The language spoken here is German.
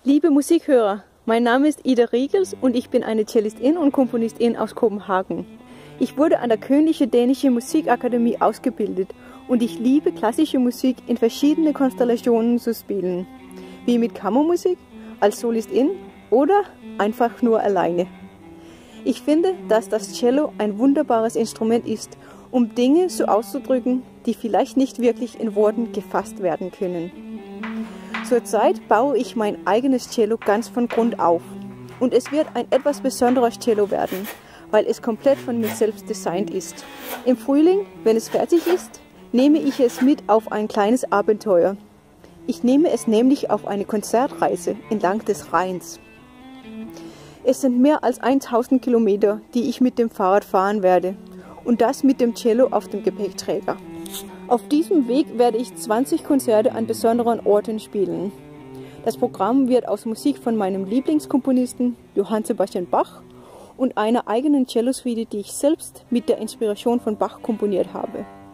Liebe Musikhörer, mein Name ist Ida Riegels und ich bin eine Cellistin und Komponistin aus Kopenhagen. Ich wurde an der Königlichen Dänischen Musikakademie ausgebildet und ich liebe klassische Musik in verschiedene Konstellationen zu spielen, wie mit Kammermusik, als Solistin oder einfach nur alleine. Ich finde, dass das Cello ein wunderbares Instrument ist, um Dinge so auszudrücken, die vielleicht nicht wirklich in Worten gefasst werden können. Zurzeit baue ich mein eigenes Cello ganz von Grund auf und es wird ein etwas besonderes Cello werden, weil es komplett von mir selbst designt ist. Im Frühling, wenn es fertig ist, nehme ich es mit auf ein kleines Abenteuer. Ich nehme es nämlich auf eine Konzertreise entlang des Rheins. Es sind mehr als 1000 Kilometer, die ich mit dem Fahrrad fahren werde und das mit dem Cello auf dem Gepäckträger. Auf diesem Weg werde ich 20 Konzerte an besonderen Orten spielen. Das Programm wird aus Musik von meinem Lieblingskomponisten Johann Sebastian Bach und einer eigenen Cellosuite, die ich selbst mit der Inspiration von Bach komponiert habe.